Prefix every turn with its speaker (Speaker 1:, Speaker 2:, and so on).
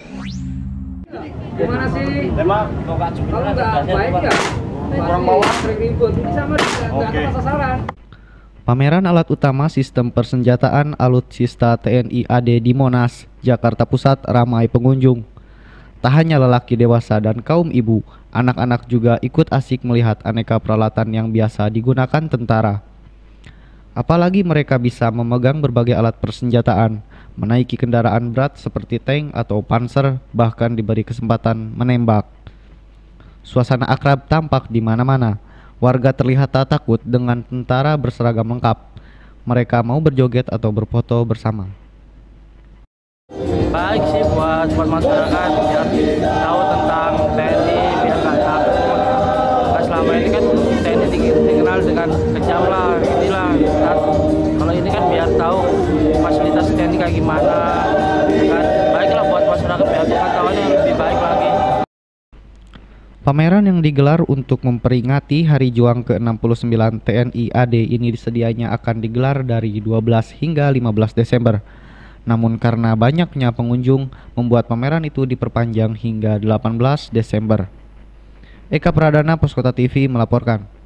Speaker 1: Gimana sih?
Speaker 2: Memang
Speaker 1: Kalau nggak baik ya, kurang bawah sering ribut. Ini sama nggak kena sasaran.
Speaker 3: Pameran alat utama sistem persenjataan Alutsista TNI AD di Monas, Jakarta Pusat ramai pengunjung. Tak hanya lelaki dewasa dan kaum ibu, anak-anak juga ikut asik melihat aneka peralatan yang biasa digunakan tentara. Apalagi mereka bisa memegang berbagai alat persenjataan, menaiki kendaraan berat seperti tank atau panser, bahkan diberi kesempatan menembak. Suasana akrab tampak di mana-mana. Warga terlihat tak takut dengan tentara berseragam lengkap. Mereka mau berjoget atau berfoto bersama.
Speaker 4: Baik sih buat masyarakat biar tahu tentang TNI, biar nggak takut. Nah, selama ini kan TNI dikenal dengan kejam lah, inilah. Nah, kalau ini kan biar tahu fasilitas TNI kayak gimana. Kan baiklah buat masyarakat biar pengetahuannya lebih baik lagi.
Speaker 3: Pameran yang digelar untuk memperingati Hari Juang ke-69 TNI AD ini sedianya akan digelar dari 12 hingga 15 Desember. Namun karena banyaknya pengunjung, membuat pameran itu diperpanjang hingga 18 Desember. Eka Pradana, Poskota TV melaporkan.